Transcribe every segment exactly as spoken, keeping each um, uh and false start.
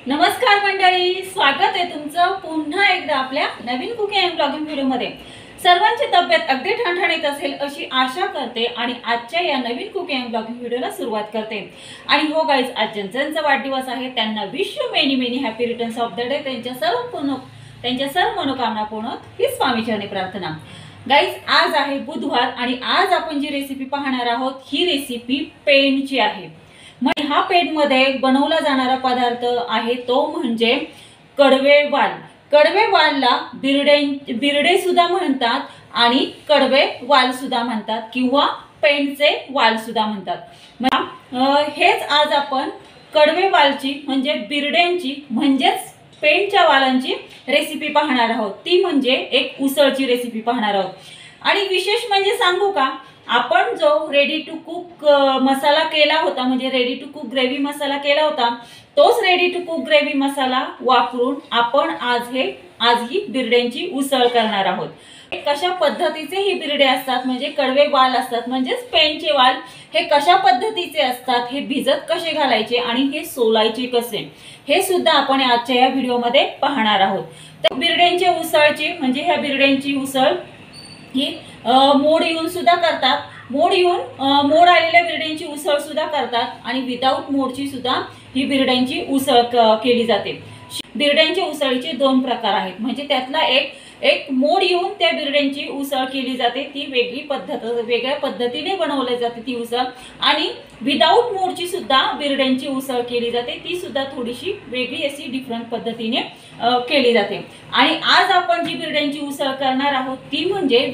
नमस्कार मंडळी, स्वागत आहे तुमचं पुन्हा एकदा आपल्या नवीन कुकिंग अँड ब्लॉगिंग व्हिडिओ मध्ये। सर्वांची तब्येत अगदी ठणठणीत असेल अशी आशा करते आणि आजच्या या नवीन कुकिंग अँड ब्लॉगिंग व्हिडिओला सुरुवात करते। आणि हो गाइस, आज ज्यांचा वाढदिवस आहे त्यांना wish you many many happy returns of the day. त्यांच्या सर्व पूर्ण त्यांच्या सर्व मनोकामना पूर्ण ही स्वामी चरणी प्रार्थना। गाइस, आज आहे बुधवार आणि आज आपण जी रेसिपी पाहणार आहोत ही रेसिपी पेंडची आहे। मग हा पेंड मध्ये बनवला जाणारा पदार्थ आहे तो म्हणजे कडवे वाल। कडवे वालला बिरडे बिरडे सुद्धा म्हणतात आणि कडवे वाल सुद्धा म्हणतात किंवा पेंडचे वाल सुद्धा म्हणतात। हेच आज आपण कडवे वालची म्हणजे बिरड्यांची म्हणजेच पेंडच्या वालांची रेसिपी पाहणार आहोत। ती म्हणजे एक उसळची रेसिपी पाहणार आहोत। आणि विशेष म्हणजे सांगू का, आपण जो रेडी टू कुक मसाला केला होता म्हणजे ready to cook gravy masala केला होता, तोच ready to cook gravy masala वापरून आपण आज हे आज ही बिरड्यांची उसळ करणार आहोत। कशा पद्धतीचे ही बिरडे असतात म्हणजे कडवे वाल असतात म्हणजेच पेंडचे वाल, हे कशा पद्धतीचे असतात, हे भिजत कसे घालायचे आणि हे सोलायचे कसे, हे सुद्धा आपण आजच्या या व्हिडिओ मध्ये पाहणार आहोत। तर बिरड्यांची उसळची म्हणजे ह्या बिरड्यांची उसळ ही मोड येऊन सुद्धा करतात, मोड येऊन मोड आलेल्या बिरड्यांची उसळ सुद्धा करतात आणि विदाऊट मोडची सुद्धा ही बिरड्यांची उसळ केली जाते। बिरड्यांच्या उसळीचे दोन प्रकार आहेत, म्हणजे त्यातला एक एक मोड येऊन त्या बिरड्यांची उसळ केली जाते, ती वेगळी पद्धत वेगळ्या पद्धतीने बनवली जाते ती उसळ, आणि विदाऊट मोडची सुद्धा बिरड्यांची उसळ केली जाते, ती सुद्धा थोडीशी वेगळी अशी डिफरंट पद्धतीने केली जाते। आणि आज आपण जी बिरड्यांची उसळ करणार आहोत ती म्हणजे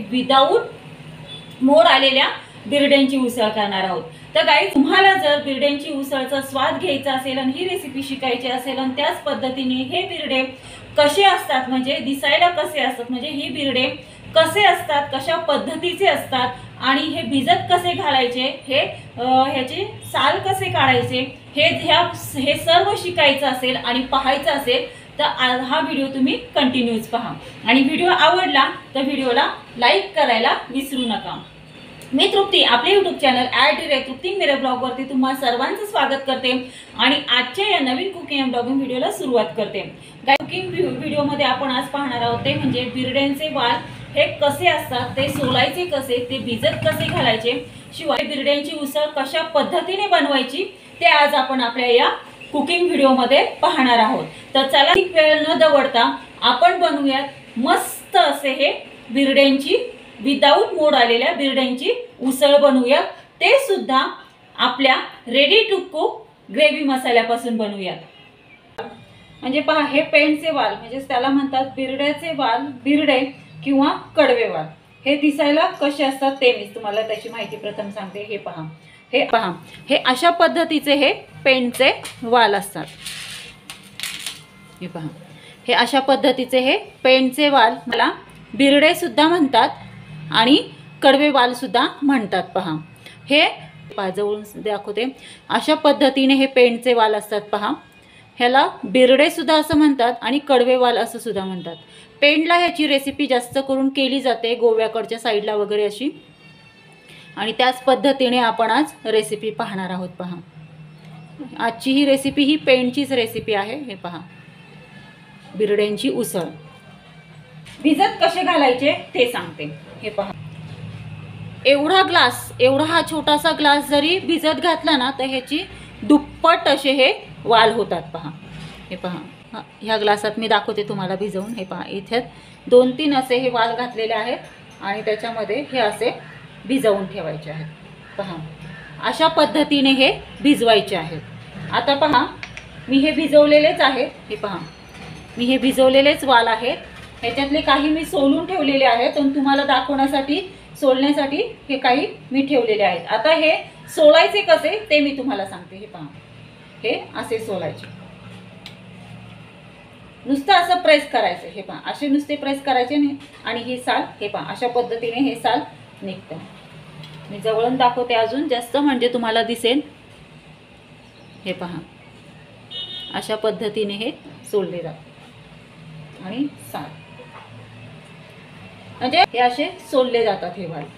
विदाऊट मोड आलेल्या बिरड्यांची उसळ करणार आहोत। तर गाइस, तुम्हाला जर बिरड्यांची उसळचा स्वाद घ्यायचा असेल आणि ही रेसिपी शिकायची असेल आणि त्याच पद्धतीने हे बिरडे कसे असतात म्हणजे दिसायला कसे असतात म्हणजे ही बिरडे कसे असतात, कशा पद्धतीचे असतात आणि हे भिजत कसे घालायचे, हे ह्याचे साल कसे काढायचे, हे ह्या हे सर्व शिकायचं असेल आणि पाहायचं असेल तर हा व्हिडिओ तुम्ही कंटिन्यूच पहा। आणि व्हिडिओ आवडला तर व्हिडिओला लाईक करायला विसरू नका। मी तृप्ती आपले YouTube channel at the rate Trupti Mere blog वरती तुम्हा सर्वांचं स्वागत करते आणि आजच्या या नवीन कुकिंग अँड ब्लॉगिंग व्हिडिओला सुरुवात करते। कुकिंग व्हिडिओ मध्ये आपण आज पाहणार आहोत ते म्हणजे बिरड्यांचे वाल हे कसे असतात, ते सोलायचे कसे, ते भिजत कसे घालायचे, शिवाय बिरड्यांची उसळ कशा पद्धतीने बनवायची ते आज आपण आपल्या या कुकिंग व्हिडिओ मध्ये पाहणार आहोत। तर चला वेळ न दवडता आपण बनवूयात मस्त असे हे बिरड्यांची विदाऊट मोड आलेल्या बिरड्यांची उसळ बनवूया, ते सुद्धा आपल्या रेडी टू कुक ग्रेव्ही मसाल्यापासून बनवूयात। म्हणजे पहा, हे पेंडचे वाल म्हणजे त्याला म्हणतात बिरड्याचे वाल, बिरडे किंवा कडवे वाल। हे दिसायला कसे असतात ते मी तुम्हाला त्याची माहिती प्रथम सांगते। हे पहा हे पहा हे अशा पद्धतीचे हे पेंडचे वाल असतात। हे पहा, हे अशा पद्धतीचे हे पेंडचे वाल मला बिरडे सुद्धा म्हणतात आणि कडवे वाल सुद्धा म्हणतात। पहा, हे जवळून दाखवते, अशा पद्धतीने हे पेंडचे वाल असतात। पहा, ह्याला बिरडे सुद्धा असं म्हणतात आणि कडवे वाल असं सुद्धा म्हणतात। पेंडला ह्याची रेसिपी जास्त करून केली जाते गोव्याकडच्या साईडला वगैरे अशी, आणि त्याच पद्धतीने आपण आज रेसिपी पाहणार आहोत। पहा, आजची ही रेसिपी ही पेंडचीच रेसिपी आहे। हे पहा, बिरड्यांची उसळ भिजत कसे घालायचे ते सांगते। हे पहा, एवढा ग्लास एवढा हा छोटासा ग्लास जरी भिजत घातला ना तर ह्याची दुप्पट असे हे वाल होतात। पहा, हे पहा, ह्या ग्लासात मी दाखवते तुम्हाला भिजवून। हे पहा, इथे दोन तीन असे हे वाल घातलेले आहेत आणि त्याच्यामध्ये हे असे भिजवून ठेवायचे आहेत। पहा, अशा पद्धतीने हे भिजवायचे आहेत। आता पहा, मी हे भिजवलेलेच आहेत। हे पहा, मी हे भिजवलेलेच वाल आहेत, ह्याच्यातले काही मी सोलून ठेवलेले आहेत आणि तुम्हाला दाखवण्यासाठी सोलण्यासाठी हे काही मी ठेवलेले आहेत। आता हे सोलायचे कसे ते मी तुम्हाला सांगते। हे पहा, हे असे सोलायचे, नुसतं असं प्रेस करायचं। हे पहा, असे नुसते प्रेस करायचे नाही आणि हे साल हे पहा अशा पद्धतीने हे साल निघतं। मी जवळून दाखवते अजून जास्त म्हणजे तुम्हाला दिसेल। हे पहा, अशा पद्धतीने हे सोलले जातात आणि साल म्हणजे हे असे सोलले जातात। हे वाल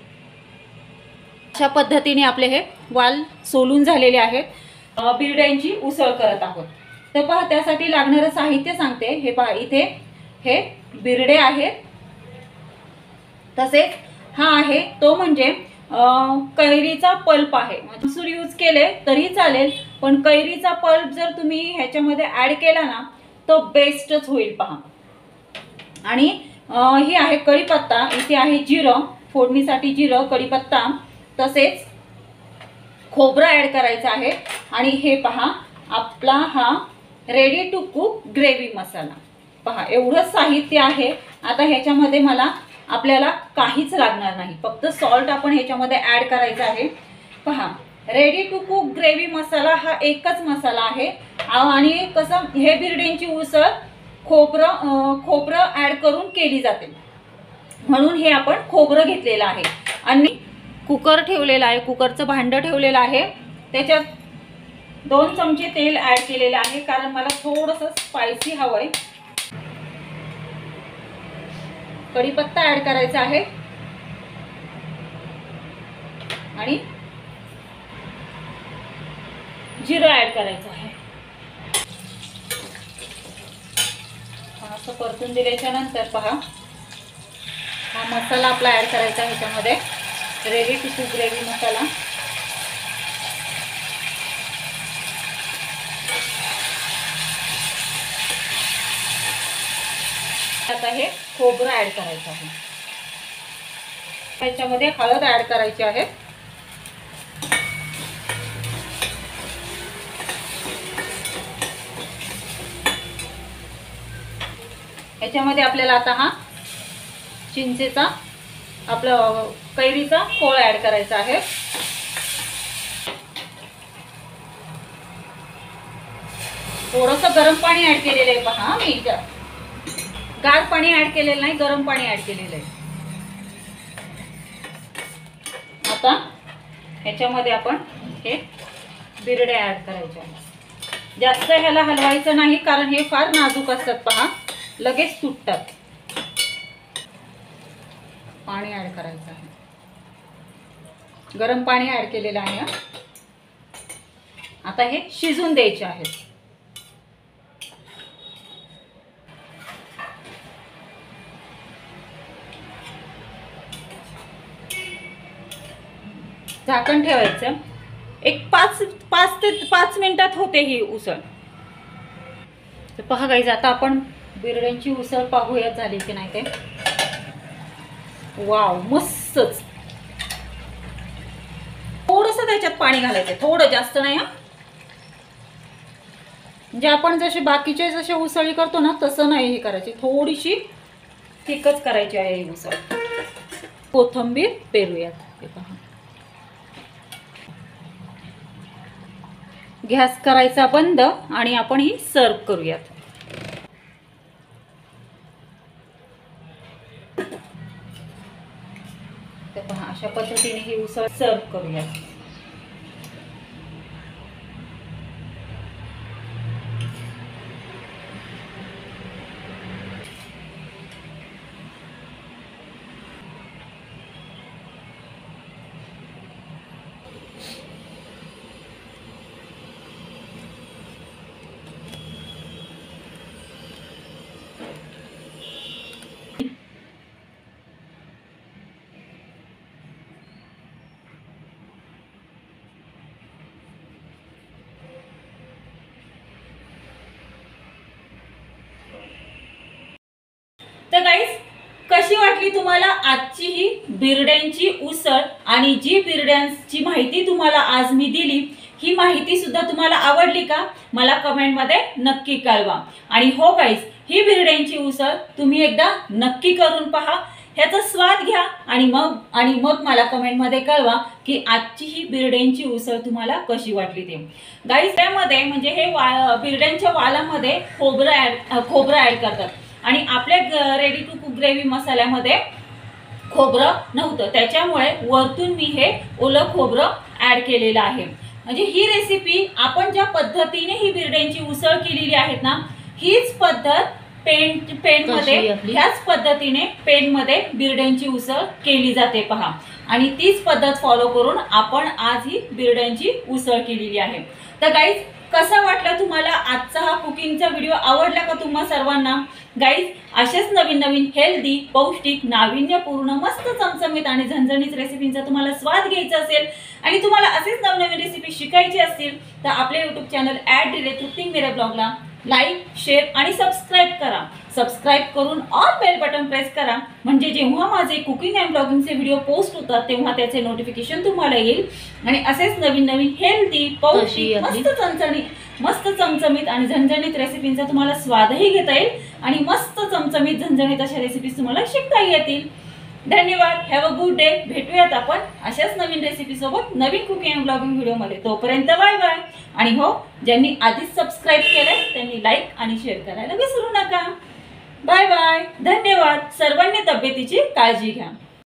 अशा पद्धतीने आपले हे वाल सोलून झालेले आहेत। बिरड्यांची उसळ करत आहोत। तर पहा त्यासाठी लागणारं साहित्य सांगते। हे पहा इथे हे बिरडे आहेत, तसेच हा आहे तो म्हणजे कैरीचा पल्प आहे। मसूर यूज केले तरी चालेल, पण कैरीचा पल्प जर तुम्ही ह्याच्यामध्ये ऍड केला ना तो बेस्टच होईल पहा। आणि ही आहे कढीपत्ता, इथे आहे जिरं, फोडणीसाठी जिरं, कढीपत्ता, तसेच खोबरं ऍड करायचं आहे। आणि हे पहा आपला हा ready to cook gravy masala, पहा एवढं साहित्य आहे। आता ह्याच्यामध्ये मला आपल्याला काहीच लागणार नाही, फक्त सॉल्ट आपण ह्याच्यामध्ये ऍड करायचं आहे। पहा ready to cook gravy masala हा एकच मसाला आहे। आणि कसं हे बिरड्यांची उसळ खोबरं खोबरं ऍड करून केली जाते, म्हणून हे आपण खोबरं घेतलेलं आहे। आणि कुकर ठेवलेला आहे, कुकरचं भांडं ठेवलेलं आहे, त्याच्यात दोन चमचे तेल ऍड केलेलं आहे, कारण मला थोडंसं स्पायसी हवंय। कढीपत्ता ऍड करायचा आहे आणि जिरं ऍड करायचं आहे। असं परतून दिल्याच्या नंतर पहा हा मसाला आपला ऍड करायचा आहे ह्याच्यामध्ये, ready to cook gravy masala. आता हे खोबरं ऍड करायचं आहे, त्याच्यामध्ये हळद ऍड करायची आहे, ह्याच्यामध्ये आपल्याला आता हा चिंचेचा आपलं कैरीचा कोळ ऍड करायचा आहे। थोडंसं गरम पाणी ऍड केलेलं आहे पहा, मी गार पाणी ऍड केलेलं नाही, गरम पाणी ऍड केलेलं आहे। आता ह्याच्यामध्ये आपण हे बिरडे ऍड करायचे आहे। जास्त ह्याला हलवायचं नाही, कारण हे फार नाजूक असतात पहा, लगेच तुटतात। पाणी ऍड करायचं आहे, गरम पाणी ऍड केलेलं आहे। आता हे शिजून द्यायचे आहेत। झाकण ठेवायचं, एक पाच पाच ते पाच मिनिटात होते ही उसळ। तर पहा गाईज, आता आपण बिरड्यांची उसळ पाहूया झाली की नाही ते। वाव, मस्तच। थोडंसं त्याच्यात पाणी घालायचं, थोडं, जास्त नाही हा। म्हणजे आपण जसे बाकीचे जसे उसळी करतो ना तसं नाही हे करायची, थोडीशी थिकच करायची आहे ही उसळ। कोथिंबीर पेरूयात, हे पहा। गॅस करायचा बंद आणि आपण ही सर्व करूयात। तर पहा अशा पद्धतीने ही उसळ सर्व करूयात। तर गाईस, कशी वाटली तुम्हाला आजची ही बिरड्यांची उसळ? आणि जी बिरड्यांची माहिती तुम्हाला आज मी दिली, ही माहिती सुद्धा तुम्हाला आवडली का? मला कमेंट मध्ये नक्की कळवा। आणि हो गाईस, ही बिरड्यांची उसळ तुम्ही एकदा नक्की करून पहा, ह्याचा स्वाद घ्या आणि मग आणि मग मला कमेंट मध्ये कळवा की आजची ही बिरड्यांची उसळ तुम्हाला कशी वाटली ते। गाईस, त्यामध्ये म्हणजे हे बिरड्यांच्या वालामध्ये खोबरं ऍड खोबरं ऍड करतात आणि आपल्या रेडी टू कुक ग्रेव्ही मसाल्यामध्ये खोबरं नव्हतं, त्याच्यामुळे वरतून मी हे ओलं खोबरं ऍड केलेलं आहे। म्हणजे ही रेसिपी आपण ज्या पद्धतीने ही बिरड्यांची उसळ केलेली आहेत ना, हीच पद्धत पेन पेन मध्ये ह्याच पद्धतीने पेन मध्ये बिरड्यांची उसळ केली जाते पहा। आणि तीच पद्धत फॉलो करून आपण आज ही बिरड्यांची उसळ केलेली आहे। तर गाईज, कसा वाटला तुम्हाला आजचा हा कुकिंगचा व्हिडिओ? आवडला का तुम्हा सर्वांना? गाईज, अशाच नवीन नवीन हेल्दी, पौष्टिक, नाविन्यपूर्ण, मस्त चमचमीत आणि झणझणीत रेसिपींचा तुम्हाला स्वाद घ्यायचा असेल आणि तुम्हाला असेच नवनवीन रेसिपी शिकायची असतील तर आपले यूट्यूब चॅनल ॲट डिले तृप्ती मेरे ब्लॉगला लाईक, शेअर आणि सबस्क्राईब करा. सबस्क्राईब करून ऑल बेल बटन प्रेस करा, म्हणजे जेव्हा माझे कुकिंग अँड ब्लॉगिंगचे व्हिडिओ पोस्ट होतात तेव्हा त्याचे नोटिफिकेशन तुम्हाला येईल आणि असेच नवीन नवीन हेल्दी, पौष्टिक, मस्त चमचमीत मस्त चमचमीत आणि झणझणीत रेसिपींचा तुम्हाला स्वादही घेता येईल आणि मस्त चमचमीत झणझणीत अशा रेसिपीज तुम्हाला शिकता येतील. धन्यवाद. Have a good day. भेटूयात आपण अशाच नवीन रेसिपी सोबत नवीन कुकिंग अँड ब्लॉगिंग व्हिडिओमध्ये. तोपर्यंत बाय बाय. आणि हो, ज्यांनी आधीच सबस्क्राईब केलंय त्यांनी लाईक आणि शेअर करायला विसरू नका. Bye bye. धन्यवाद. सर्वांनी तब्येतीची काळजी घ्या.